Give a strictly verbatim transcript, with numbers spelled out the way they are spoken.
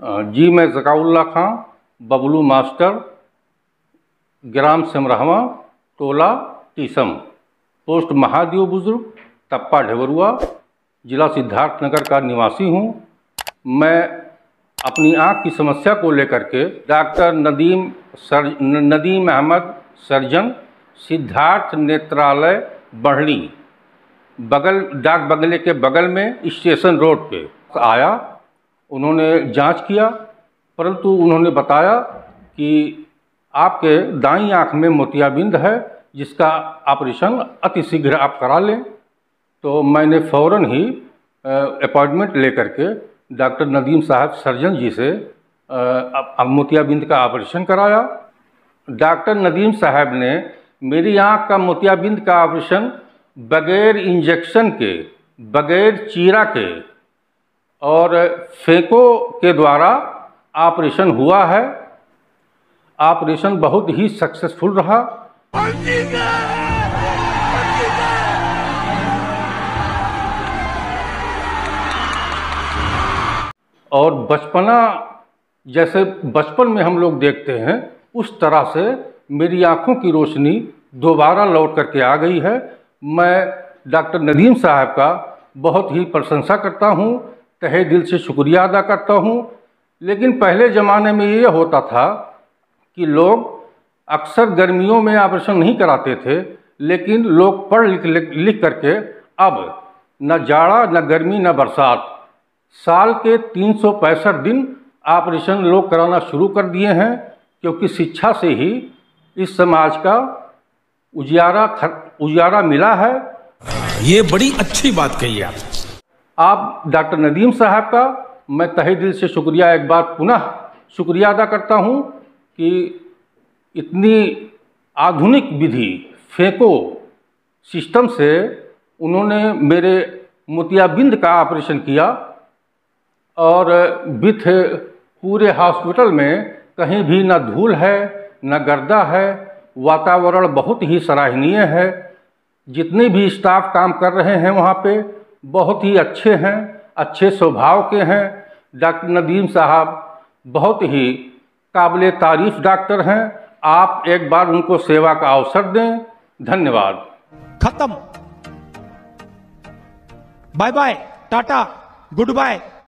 अ, जी मैं ज़काउल्ला खां, बबलू मास्टर, ग्राम सिमरहवा, टोला टीसम, पोस्ट महादेव बुजुर्ग, तप्पा ढेबरुआ, जिला सिद्धार्थनगर का निवासी हूँ। मैं अपनी आँख की समस्या को लेकर के doctor Nadeem sir Nadeem Ahmad surgeon, Siddharth Netralaya, Barhni, बगल डाक बंगले के बगल में स्टेशन रोड पे आया। उन्होंने जांच किया, परंतु उन्होंने बताया कि आपके दाईं आंख में मोतियाबिंद है, जिसका ऑपरेशन अतिशीघ्र आप करा लें। तो मैंने फ़ौरन ही अपॉइंटमेंट लेकर के डॉक्टर नदीम साहब सर्जन जी से अब मोतियाबिंद का ऑपरेशन कराया। डॉक्टर नदीम साहब ने मेरी आंख का मोतियाबिंद का ऑपरेशन बगैर इंजेक्शन के, बगैर चीरा के और फेंको के द्वारा ऑपरेशन हुआ है। ऑपरेशन बहुत ही सक्सेसफुल रहा। और बचपना जैसे बचपन में हम लोग देखते हैं, उस तरह से मेरी आँखों की रोशनी दोबारा लौट करके आ गई है। मैं डॉक्टर नदीम साहब का बहुत ही प्रशंसा करता हूँ, तहे दिल से शुक्रिया अदा करता हूँ। लेकिन पहले ज़माने में ये होता था कि लोग अक्सर गर्मियों में ऑपरेशन नहीं कराते थे, लेकिन लोग पढ़ लिख लिख करके अब न जाड़ा, न गर्मी, न बरसात, साल के तीन सौ पैंसठ दिन ऑपरेशन लोग कराना शुरू कर दिए हैं, क्योंकि शिक्षा से ही इस समाज का उजियारा उजियारा मिला है। ये बड़ी अच्छी बात कही आप। आप डॉक्टर नदीम साहब का मैं तहे दिल से शुक्रिया एक बार पुनः शुक्रिया अदा करता हूँ कि इतनी आधुनिक विधि फेंको सिस्टम से उन्होंने मेरे मोतियाबिंद का ऑपरेशन किया और विथ पूरे हॉस्पिटल में कहीं भी न धूल है, न गर्दा है। वातावरण बहुत ही सराहनीय है। जितने भी स्टाफ काम कर रहे हैं वहाँ पे बहुत ही अच्छे हैं, अच्छे स्वभाव के हैं। डॉक्टर नदीम साहब बहुत ही काबिले तारीफ़ डॉक्टर हैं। आप एक बार उनको सेवा का अवसर दें। धन्यवाद। खत्म। Bye bye, tata, good bye.